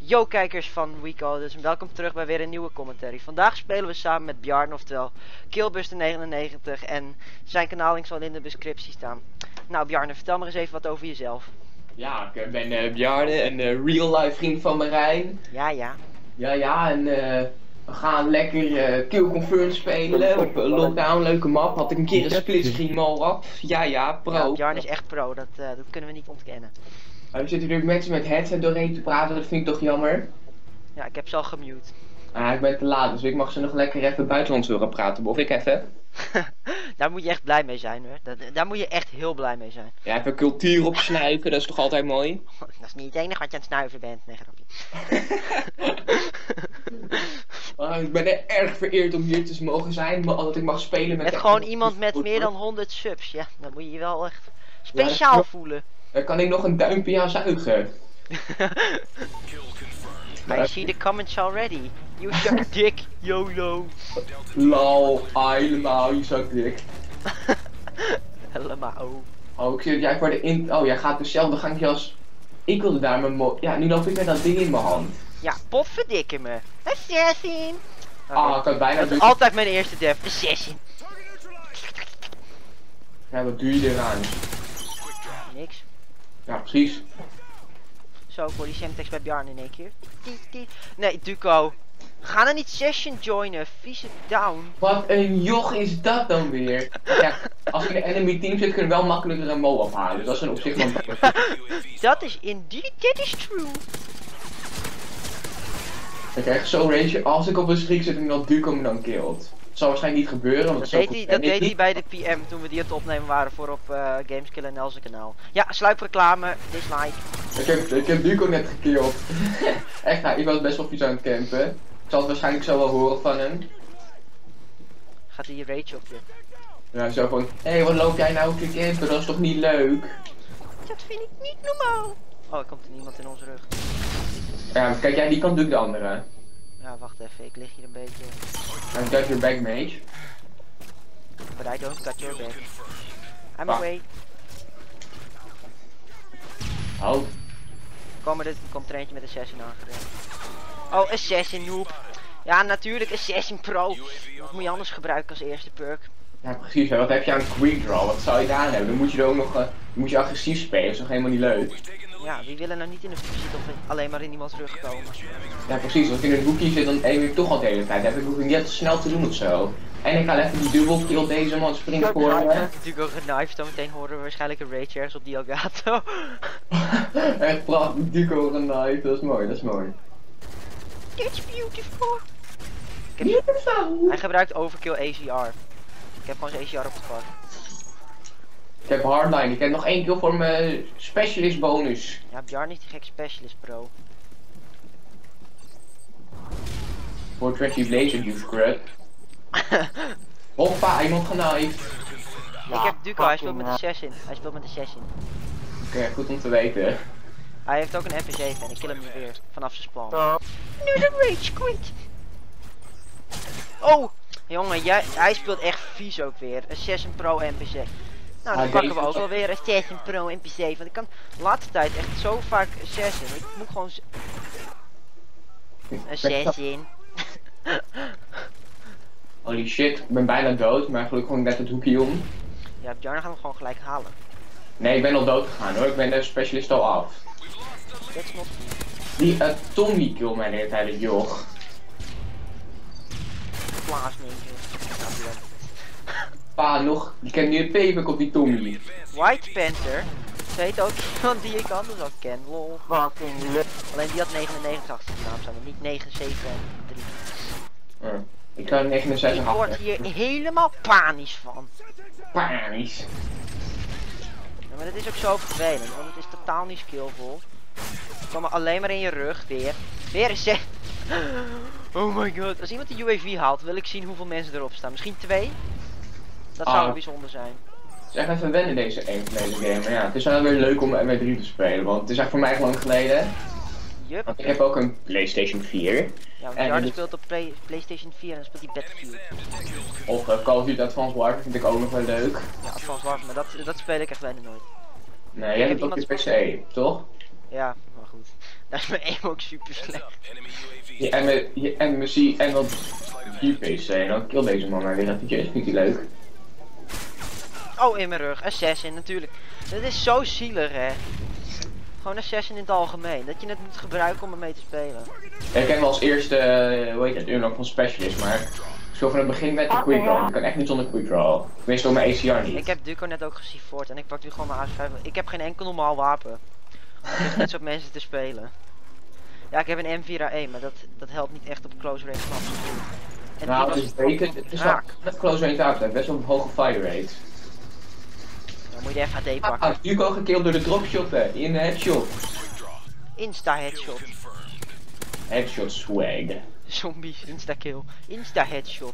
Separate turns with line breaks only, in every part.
Yo kijkers van WeCoders en welkom terug bij weer een nieuwe commentary. Vandaag spelen we samen met Bjarne, oftewel Killbuster99 en zijn kanaaling zal in de descriptie staan. Nou Bjarne, vertel maar eens even wat over jezelf.
Ja, ik ben Bjarne, een real life vriend van Marijn.
Ja.
Ja, en we gaan lekker Kill Confirm spelen op Lockdown, leuke map. Had ik een keer een splitscreen mal af. Ja, pro.
Ja, Bjarne is echt pro, dat kunnen we niet ontkennen.
Er zitten nu mensen met headset doorheen te praten, dat vind ik toch jammer.
Ja, ik heb ze al gemute.
Ik ben te laat, dus ik mag ze nog lekker even buitenlands horen praten. Of ik even.
Daar moet je echt blij mee zijn hoor. Daar moet je echt heel blij mee zijn.
Ja, even cultuur opsnuiven, dat is toch altijd mooi?
Dat is niet het enige wat je aan het snuiven bent. Nee, grapje.
Ik ben er erg vereerd om hier te mogen zijn, maar dat ik mag spelen met...
Gewoon iemand met meer dan 100 subs. Ja, dan moet je je wel echt speciaal voelen.
Daar kan ik nog een duimpje aan zuigen.
I see the comments already. You suck dick, YOLO.
Lol, helemaal, je suck dick.
Helemaal.
Oh, ik zie dat jij voor de oh, jij gaat dezelfde gangje als... Ik wilde daar mijn ja, nu loop ik met dat ding in mijn hand.
Ja, potverdikke me. Assassin.
Ik had bijna...
Dat is altijd mijn eerste def. Assassin.
Ja, wat doe je eraan?
Niks.
Ja, precies.
Zo, ik hoor die Semtex bij Bjarne in één keer. Nee, Duco. Ga dan niet session joinen. Vieze down.
Wat een joch is dat dan weer? Ja, als ik in de enemy team zit, kunnen we wel makkelijker een mo afhalen. Dus dat is een op zich wel...
Dat is indeed, that is true.
Ik krijg zo'n range, als ik op een streak zit en dat Duco me dan killt. Dat zal waarschijnlijk niet gebeuren, want
Dat deed hij bij de PM toen we die aan het opnemen waren voor op Gameskill en Nelson kanaal. Ja, sluipreclame, dislike.
Ik heb Duco net gekillt. Echt, ik was best wel vies aan het campen. Ik zal het waarschijnlijk zo wel horen van hem.
Gaat hij rage op je?
Ja, zo van, hé, wat loop jij nou te campen, dat is toch niet leuk?
Dat vind ik niet normaal. Oh, er komt er niemand in onze rug.
Ja, kijk jij die kant, doe ik de andere.
Ja, wacht even, ik lig hier een beetje.
I'm got your back, mate.
But I don't got your back. I'm
Ah.
away.
Oh.
Er komt er eentje met Assassin aangereden. Oh, Assassin noob. Ja, natuurlijk Assassin Pro. Wat moet je anders gebruiken als eerste perk?
Ja, precies. Hè. Wat heb je aan quick draw? Wat zou je daar hebben? Dan moet je er ook nog dan moet je agressief spelen. Dat is toch helemaal niet leuk?
Ja, wie wil er nou niet in de hoek zitten of alleen maar in iemands rug komen?
Ja, precies. Als ik in een hoekje zit, dan aim ik toch al de hele tijd. Dan hoef ik niet te snel te doen of zo. En ik ga even die dubbel kill deze man springen voor me.
Natuurlijk ook genived, meteen horen we waarschijnlijk een rage ergens op die Elgato.
Echt prachtig, Duco genaaid. Dat is mooi, dat is mooi.
It's beautiful.
Beautiful.
Hij gebruikt overkill ACR. Ik heb gewoon zijn ACR opgepakt.
Ik heb hardline, ik heb nog 1 kill voor mijn specialist bonus.
Ja, Bjarne is die gek specialist pro.
420 blazer, you scrub. Hoppa, iemand genaaid.
Ik heb Duco, hij speelt met Assassin.
Oké, goed om te weten.
Hij heeft ook een MP7 en ik kill hem nu weer vanaf zijn spawn. Nu de rage quit. Oh, jongen, hij speelt echt vies ook weer. Assassin Pro MP7. Nou, dan pakken we ook wel weer Assassin Pro MP7. Want ik kan de laatste tijd echt zo vaak Assassin. Ik moet gewoon... Assassin.
Holy shit, ik ben bijna dood, maar gelukkig gewoon net het hoekje om.
Ja, Bjarne gaat hem gewoon gelijk halen.
Nee, ik ben al dood gegaan hoor, ik ben de specialist al af.
That's not good.
Die Tommy kill mij de hele tijd, joh.
Plaats ninja.
Pa, nog, ik ken nu een payback op die Tommy.
White Panther. Ze heet ook iemand die ik anders al ken. Lol. Alleen die had 99 achter de naam staan, maar niet 9, 7 en 3.
Ik ga 69
Ik word hier helemaal panisch van.
Panisch.
Ja, maar dat is ook zo vervelend, want het is totaal niet skillvol. Ze komen alleen maar in je rug, weer. Weer eens zeg. Oh my god. Als iemand de UAV haalt, wil ik zien hoeveel mensen erop staan. Misschien 2? Dat zou bijzonder zijn.
Het is echt even wennen deze game, maar ja, het is wel weer leuk om met 3 te spelen, want het is echt voor mij echt lang geleden.
Yup.
Want ik heb ook een PlayStation 4.
Ja, want Bjarne speelt op PlayStation 4 en dan speelt hij Battlefield.
Of Call of Duty Advanced Warfare vind ik ook nog wel leuk.
Ja, Advanced Warfare, maar dat speel ik echt bijna nooit.
Nee, jij hebt ook je PC, toch?
Ja, maar goed. Daar is mijn aim ook super slecht.
Je MSI en wat GPC. En dan kill deze man maar weer eventjes. Vindt hij leuk?
Oh, in mijn rug. Assassin, natuurlijk. Dit is zo zielig, hè. Gewoon Assassin in het algemeen. Dat je het moet gebruiken om ermee te spelen.
Ja, ik ken wel als eerste, hoe heet het, unlock van Specialist, maar zo van het begin met de quick draw. Ik kan echt niet zonder quick draw. Tenminste door mijn ACR niet.
Ik heb Duco net ook gesifoord en ik pak nu gewoon mijn A5. Ik heb geen enkel normaal wapen. Ik heb net zo op mensen te spelen. Ja, ik heb een M4A1, maar dat helpt niet echt op close range van absoluut. En
Nou,
die
dat is beter. Het is wel
raak.
met close range uit, best wel een hoge fire rate.
Dan moet je de FHD pakken.
Duco gekilld door de dropshot in de headshot.
Insta headshot.
Headshot swag.
Zombies, insta kill. Insta headshot.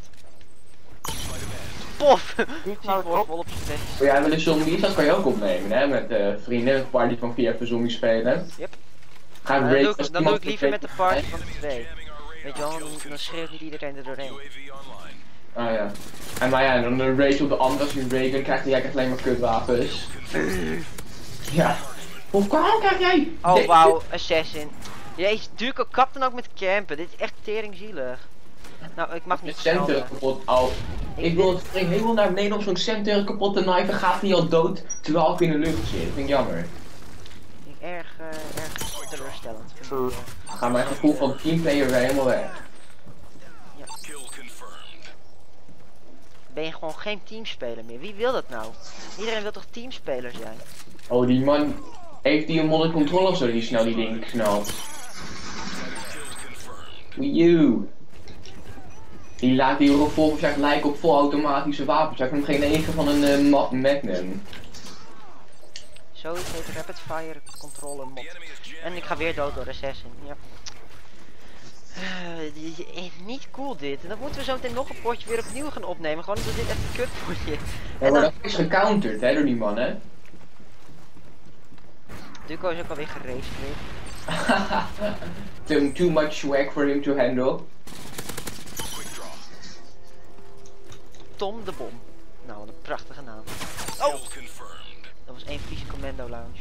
Pof! Die wordt vol op zijn face.
Wil jij wel een zombies? Dat kan je ook opnemen, hè? Met vrienden, een party van 4 even zombies spelen.
Yep.
Ga ik
Dan
raid
doe
als
ik, dan
iemand
doe ik liever met de party
hè?
van 2. Weet je wel, dan schreeuwt niet iedereen er doorheen.
Ah ja. En maar ja, dan een raid op de ander, als je een raid, dan krijgt hij echt alleen maar kutwapens. Ja. Hoe krijg jij?
Oh wauw, Assassin. Jezus, Duco kapt dan ook met campen. Dit is echt teringzielig. Nou, ik mag niet
Center
schelden.
kapot. Oh. Ik wil het spring helemaal naar beneden om zo'n center kapot te knifen. Gaat hij al dood terwijl ik in de lucht zit. Dat vind ik jammer.
Vind ik erg teleurstellend.
Ga mijn gevoel van teamplayer weer helemaal weg.
Ben je gewoon geen teamspeler meer? Wie wil dat nou? Iedereen wil toch teamspeler zijn?
Oh, die man. Heeft die een modded controller of zo die snel die ding knalt? You. Die laat die revolvers echt lijken op volautomatische wapens. Hij heeft hem geen eigen van een Magnum.
Zoiets heet rapid fire controller mod. En ik ga weer dood door Assassin. Ja. Niet cool dit. En dan moeten we zo meteen nog een potje weer opnieuw gaan opnemen. Gewoon omdat dit echt een kutpotje.
Ja,
En
maar
dan...
dat is gecounterd hè, door die man hè.
Duco is ook alweer geraced
Too much swag for him to handle.
Tom de Bom. Nou, wat een prachtige naam. Oh! Dat was één vieze commando lounge.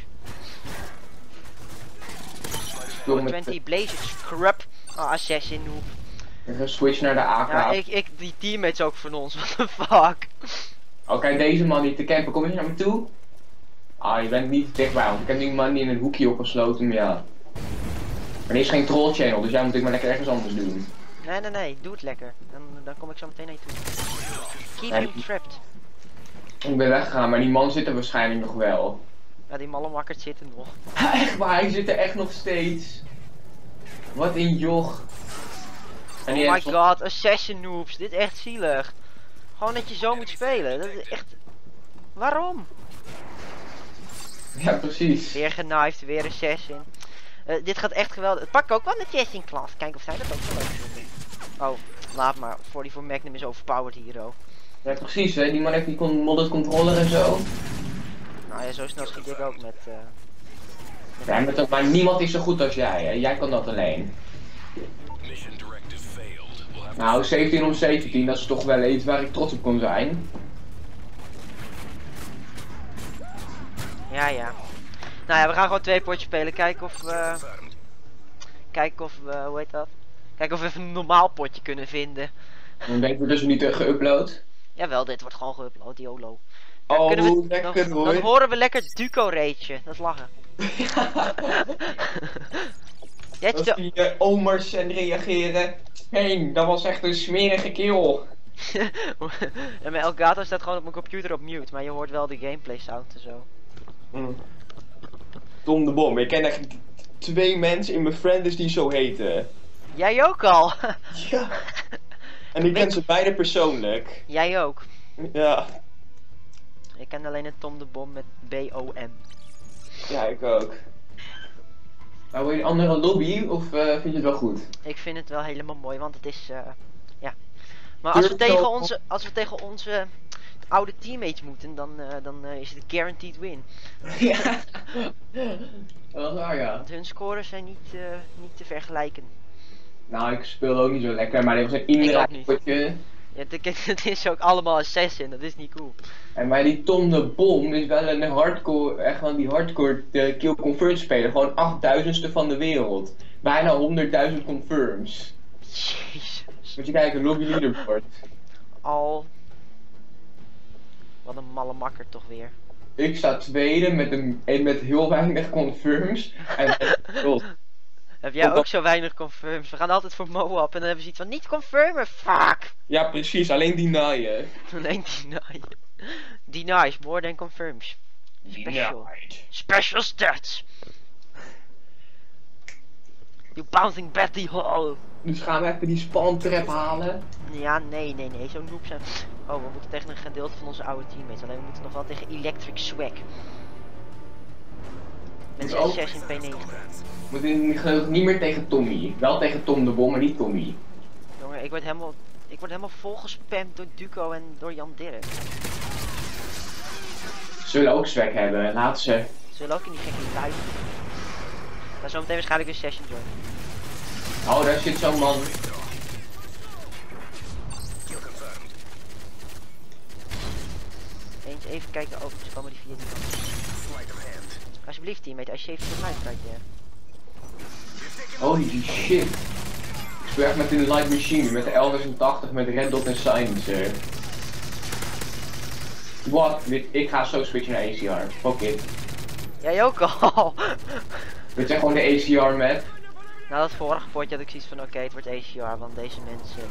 20 Blazers Scrub. Oh, Assassin noob.
Even switch naar de AK.
Ja, die teammates ook van ons. What the fuck?
Oké, deze man niet te campen. Kom eens naar me toe. Ah, je bent niet dichtbij, want ik heb die man in een hoekje opgesloten, maar ja. Maar dit is geen troll channel, dus jij moet ik maar lekker ergens anders doen.
Nee, doe het lekker. Dan kom ik zo meteen naar je toe. Keep
Nee.
him trapped.
Ik ben weggegaan, maar die man zit er waarschijnlijk nog wel.
Ja, die mallenwakkerd zitten nog.
Echt waar, hij zit er echt nog steeds. Wat een joch. En die
Oh my
heeft
god, Assassin noobs. Dit is echt zielig. Gewoon dat je zo moet spelen. Dat is echt... Waarom?
Ja, precies.
Weer genived, weer Assassin. Dit gaat echt geweldig. Het pak ook wel een Assassin klas. Kijk of zij dat ook zo leuk vinden. Oh, laat maar. 44 Magnum is overpowered hero.
Ja, precies hè. Die man heeft die modded controller en zo.
Nou ja, zo snel schiet ik ook met...
Ja, maar niemand is zo goed als jij hè. Jij kan dat alleen. Nou, 17 om 17, dat is toch wel iets waar ik trots op kon zijn.
Ja. Nou ja, we gaan gewoon 2 potjes spelen. Kijken of hoe heet dat? Kijken of we even een normaal potje kunnen vinden.
Dan denk ik dus niet geüpload.
Jawel, dit wordt gewoon geüpload, YOLO.
Oh,
lekker hoor. Dan horen we lekker Duco raidje. Dat is lachen.
Als die omers en reageren. Heen, dat was echt een smerige kill.
En mijn Elgato staat gewoon op mijn computer op mute, maar je hoort wel de gameplay sound en zo.
Tom de Bom, ik ken echt 2 mensen in mijn friends die zo heten.
Jij ook al?
Ja. En ik ken ze beide persoonlijk.
Jij ook.
Ja.
Ik ken alleen een Tom de Bom met B-O-M.
Ja, ik ook. Nou, wil je een andere lobby of vind je het wel goed?
Ik vind het wel helemaal mooi, want het is, ja. Maar als we tegen onze oude teammates moeten, dan is het een guaranteed win.
Ja. Dat is waar, ja.
Want hun scores zijn niet te vergelijken.
Nou, ik speel ook niet zo lekker, maar dit was een inderdaad potje.
Ja, het is ook allemaal assassin, dat is niet cool.
En bij die Tom de Bom is wel een hardcore, echt wel die hardcore kill confirm speler. Gewoon 8000ste van de wereld. Bijna 100.000 confirms.
Jezus.
Moet je kijken, lobby leaderboard.
Al. Wat een malle makker toch weer.
Ik sta tweede met heel weinig confirms. En
Heb jij ook zo weinig confirms? We gaan altijd voor Moab en dan hebben ze iets van niet confirmen, fuck!
ja, precies, alleen denyen.
Nee, deny. Deny is more than confirms. Special. Special stats! You bouncing Betty Hall!
Dus gaan we even die spawn trap halen.
Ja, nee, zo'n noob zijn. Oh, we moeten tegen een gedeelte van onze oude teammates. Alleen we moeten nog wel tegen Electric Swag. Met zijn Assassin P90.
We moeten niet meer tegen Tommy. Wel tegen Tom de Bom, maar niet Tommy.
Jongen, ik word helemaal volgespamd door Duco en door Jan Dirk.
Zullen ook swag hebben, laat ze.
Zullen ook in die gekke live. Maar zometeen waarschijnlijk weer session join.
Oh, daar zit zo'n man.
Eens even kijken, oh, ze komen die via die kant. Alsjeblieft teammate, alsjeblieft voor mij right there.
Holy shit. Ik speel echt met een light machine, met de L86 met red dot en silencer. Wat? Ik ga zo switchen naar ACR. Fuck it.
Jij ook al.
Dit is gewoon de ACR map.
Nou, dat vorige potje had ik zoiets van oké, het wordt ACR, want deze mensen...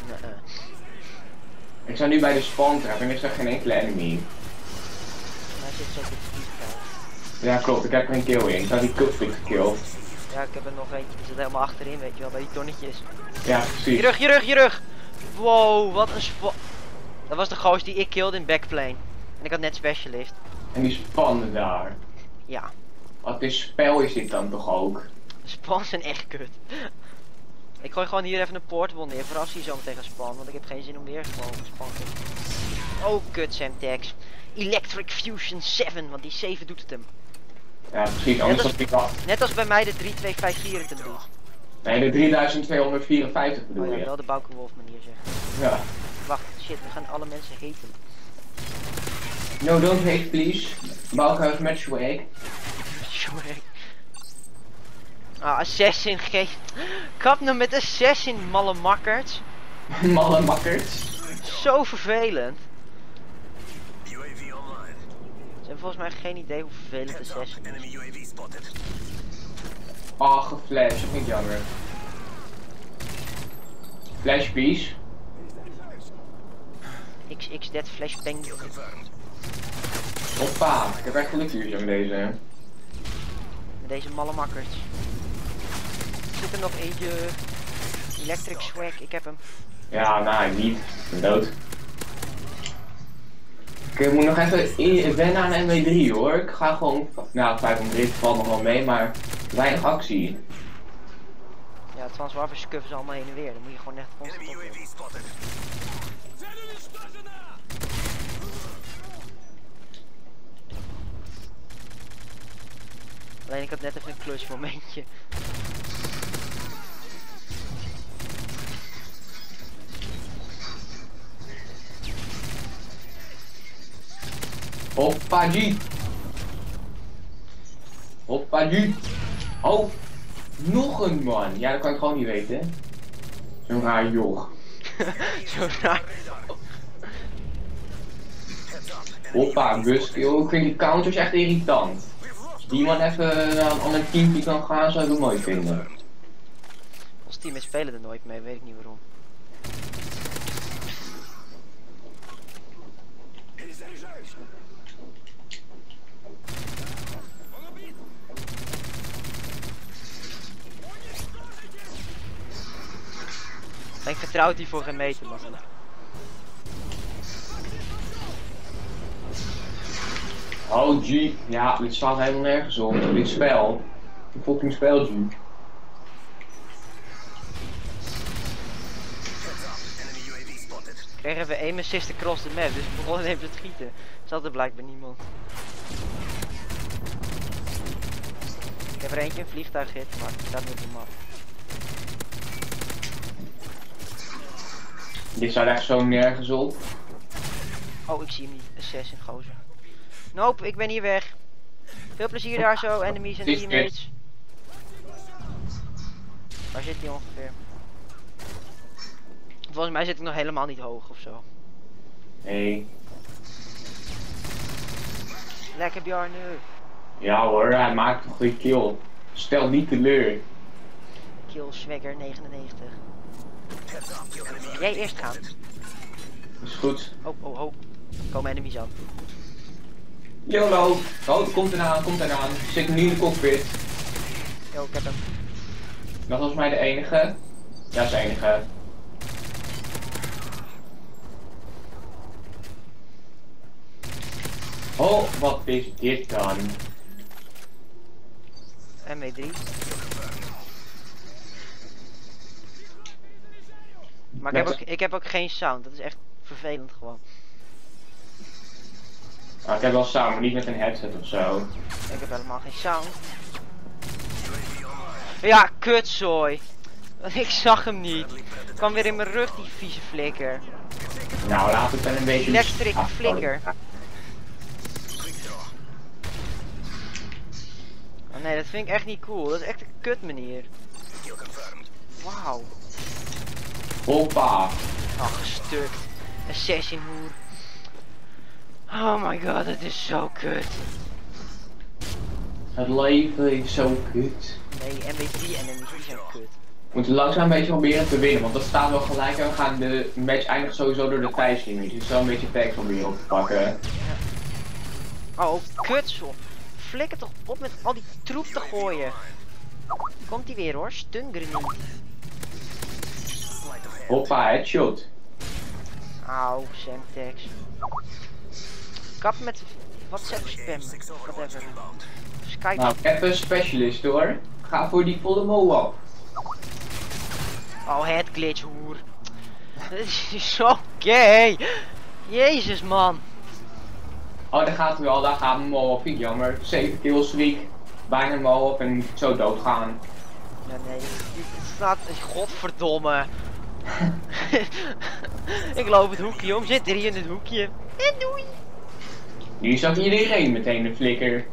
Ik sta nu bij de spawn trap en er is er geen enkele enemy.
Hij zit zo op de vliegtuig.
Ja klopt, ik heb er een kill in. Ik had die cupstick gekillt.
Ja, ik heb er nog eentje, die zit helemaal achterin, weet je wel, bij die tonnetjes.
Ja, precies.
Je rug! Wow, wat een spot. Dat was de goos die ik killde in backplane. En ik had net specialist.
En die spannen daar.
Ja.
Wat een spel is dit dan toch ook?
De spawns zijn echt kut. Ik gooi gewoon hier even een portable neer, voor als hij zo meteen gaat spannen, want ik heb geen zin om weer gewoon te spannen. Oh kut Semtex. Electric Fusion 7, want die 7 doet het hem.
Ja precies, anders was ik af.
Net als bij mij de 3254 het hem doet.
Nee, de 3254
Oh
bedoel
ja,
je.
wel de Bauke Wolf manier zeg.
Ja.
Wacht, shit, we gaan alle mensen haten.
No, don't hate please. Bauhaus met swag.
Sorry. Ah, Assassin geeft. Kap nou met Assassin, malle makkers.
Malle makkers.
Zo vervelend. Ze hebben volgens mij geen idee hoe vervelend Assassin is.
Ah, geflash, dat vind ik jammer. Flash piece.
XX dead flash bang.
Hoppa, ik heb echt gelukkig met deze.
Met deze malle makkers. Zit er nog eentje. Electric swag, ik heb hem.
Ja, nou, niet. Ik ben dood. Ik moet nog even wennen aan MW3 hoor. Ik ga gewoon. Nou, 503 valt nog wel mee, maar weinig actie.
Ja, Transwarver scuffen ze allemaal heen en weer. Dan moet je gewoon echt constant op. Alleen ik had net even een clutch momentje.
Hoppa G. Hoppa G. Oh, nog een man. Ja, dat kan ik gewoon niet weten. Zo'n raar joch.
Zo raar.
Hoppa, buskill. Ik vind die counters echt irritant. Als die man even naar een ander teampje kan gaan, zou ik het mooi vinden.
Ons team spelen er nooit mee, weet ik niet waarom. Ik vertrouw die voor geen meter, man.
Oh G, ja, dit staat helemaal nergens op. Dit spel. Een fucking spel G.
Kregen we aim assist across the map, dus we begonnen even te schieten. Zat er blijkbaar niemand. Ik heb er eentje een vliegtuighit, maar het staat niet op de map.
Die staat echt zo nergens op.
Oh, ik zie hem niet. Assassin, gozer. Nope, ik ben hier weg. Veel plezier daar zo, enemies en teammates. Waar zit hij ongeveer? Volgens mij zit ik nog helemaal niet hoog of zo.
Nee.
Lekker Bjarne.
Ja hoor, hij maakt een goede kill. Stel niet teleur.
Kill Swagger 99. Jij eerst gaan.
Is goed.
Oh, oh, oh. Komen enemies aan.
YOLO! Oh, komt eraan, komt eraan. Zit nu in de cockpit.
Yo, ik heb hem.
Dat was mij de enige. Ja, dat is de enige. Oh, wat is dit dan?
MW3. Maar ik heb ook geen sound. Dat is echt vervelend gewoon.
Nou, ik heb wel sound, maar niet met een headset of zo.
Ik heb helemaal geen sound. Ja, kutzooi. Ik zag hem niet. Kwam weer in mijn rug, die vieze flikker.
Nou, laat het dan een beetje...
Electric flikker. Oh nee, dat vind ik echt niet cool. Dat is echt een kut manier. Wauw.
Hoppa.
Oh, gestukt. Assassin hoer. Oh my god, het is zo kut.
Het leven is zo kut.
Nee, MW3 enemies die zijn kut.
We moeten langzaam een beetje proberen te winnen, want dat staat wel gelijk en we gaan de match eindigen sowieso door de tijdslimiet. Dus het is wel een beetje packs proberen op te pakken.
Oh, kutzel. Flikker toch op met al die troep te gooien. Komt hij weer hoor, stun grenade.
Hoppa, headshot.
Auw, Semtex. Kap met WhatsApp spam. Whatever. Skype.
Nou, ik heb een specialist hoor. Ga voor die volle mo-up.
Oh, het glitch hoer. Dit is zo gay. Jezus man.
Oh, daar gaat hij wel, daar gaat mijn mo-up. Vind ik jammer. 7 kills streak. Bijna mo-up en moet zo doodgaan.
Ja, nee, het staat. Godverdomme. Ik loop het hoekje om, zit hier in het hoekje. En doei.
Nu zag iedereen meteen een flikker.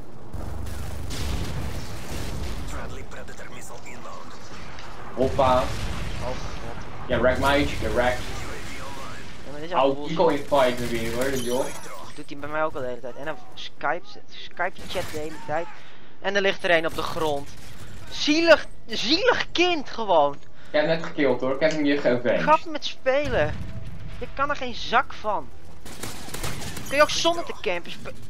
Hoppa.
Oh god.
Ja, rack meisje, rack.
Ja, maar dit is
Oh,
al
Pico in fight me weer hoor, joh.
doet hij bij mij ook al de hele tijd. En dan Skype chat de hele tijd. En er ligt er een op de grond. Zielig kind gewoon.
Ik heb net gekilld hoor, ik heb hem hier geavenged.
Grap met spelen. Je kan er geen zak van. Kun je ook zonder te campen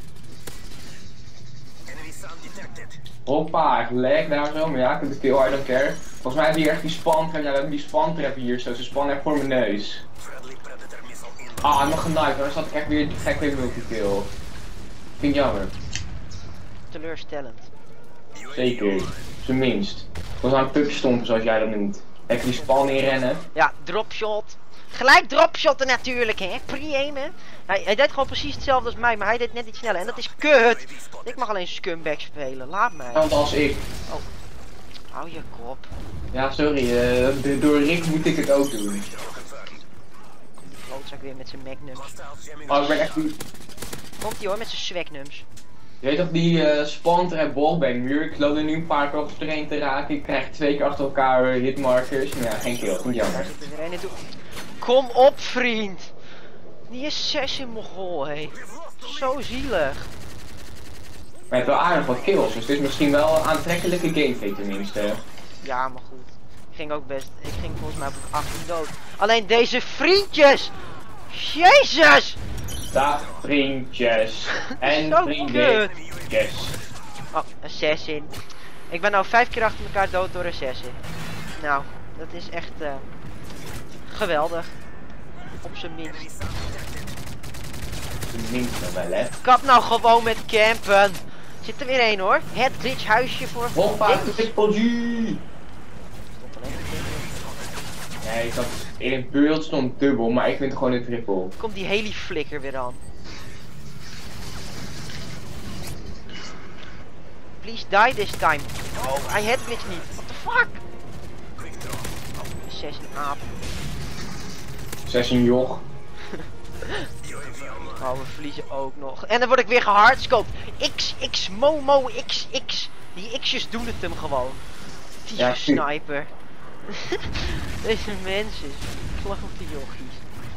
Hoppa, ik lag daar zo, maar ja, ik heb de kill, I don't care. Volgens mij hebben we hier echt die spantrap, ja we hebben die spantrap hier zo, ze spannen echt voor mijn neus. Ah, hij mag genaaid, maar dan zat ik echt weer gek weer multikill. Vind ik jammer.
teleurstellend.
Zeker, zijn minst. Volgens mij een pupje stompen zoals jij dat noemt. Even die span inrennen.
Ja, dropshot. Gelijk dropshotten natuurlijk, hè. Pre-aimen. Hij deed gewoon precies hetzelfde als mij, maar hij deed net iets sneller. En dat is kut. Ik mag alleen scumbag spelen. Laat mij.
Want als ik.
Hou je kop.
Ja, sorry, door Rick moet ik het ook doen.
Klootzak weer met zijn magnums.
Oh, ik ben echt die...
Komt ie hoor, met zijn swagnums.
Je weet toch die spantrap wallbang muur? Ik loop er nu een paar keer op strain te raken. Ik krijg 2 keer achter elkaar hitmarkers. Maar ja, geen kill. Vind ik
Daar
jammer.
zit er weer een in toe. Kom op, vriend. Die assassin mogol, hé. Zo zielig.
Maar je hebt wel aardig wat kills, dus het is misschien wel een aantrekkelijke gameplay tenminste.
Ja, maar goed. Ik ging ook best. Ik ging volgens mij op 18 dood. Alleen deze vriendjes. Jezus.
Dag vriendjes. En
Zo
vriendjes.
Oh, assassin. Ik ben nou 5 keer achter elkaar dood door assassin. Nou, dat is echt geweldig. Op zijn minst.
Tenminste wel hè.
Kap nou gewoon met campen. Zit er weer één hoor. Het glitch huisje voor.
Hoppa,
Ding.
triple G!
Stond alleen een triple.
Nee, ik had in het beeld stond dubbel, maar ik vind het gewoon een triple.
Komt die heli flikker weer aan. Please die this time. Oh, hij het glitch niet. What the fuck? Assassin aap.
Assassin joch.
Oh, we verliezen ook nog. En dan word ik weer gehardscoped. X, Momo, XX. Die X'jes doen het hem gewoon. Die
Ja,
sniper. Deze mensen. Vlag op die jochies.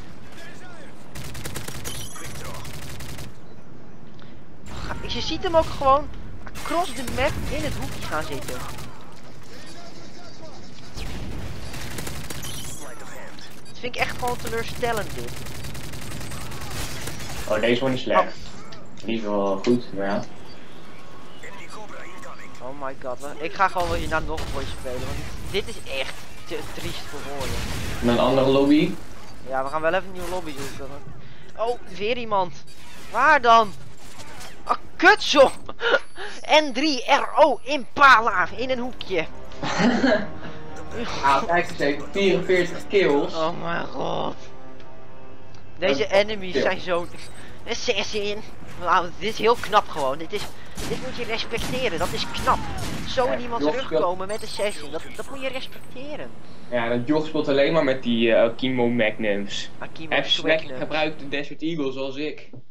Je ziet hem ook gewoon across de map in het hoekje gaan zitten. Dat vind ik echt gewoon teleurstellend dit.
Oh, deze wordt niet slecht. Die is wel goed, maar ja.
Oh my god, ik ga gewoon wel hierna nog een potje spelen, want dit is echt te triest voor woorden.
Met een andere lobby.
Ja, we gaan wel even een nieuwe lobby zoeken. Oh, weer iemand. Waar dan? Ah, kutsel! N3RO Impala in een hoekje.
Ah, kijk eens even, 44 kills.
Oh mijn god. Deze enemies zijn zo... Assassin. Nou, dit is heel knap gewoon. Dit moet je respecteren, dat is knap. Zo in iemands rug komen met Assassin, dat moet je respecteren.
Ja, dat joch speelt alleen maar met die Akimo Magnums.
Akimo
Hij heeft
Magnums.
gebruikt de Desert Eagle zoals ik.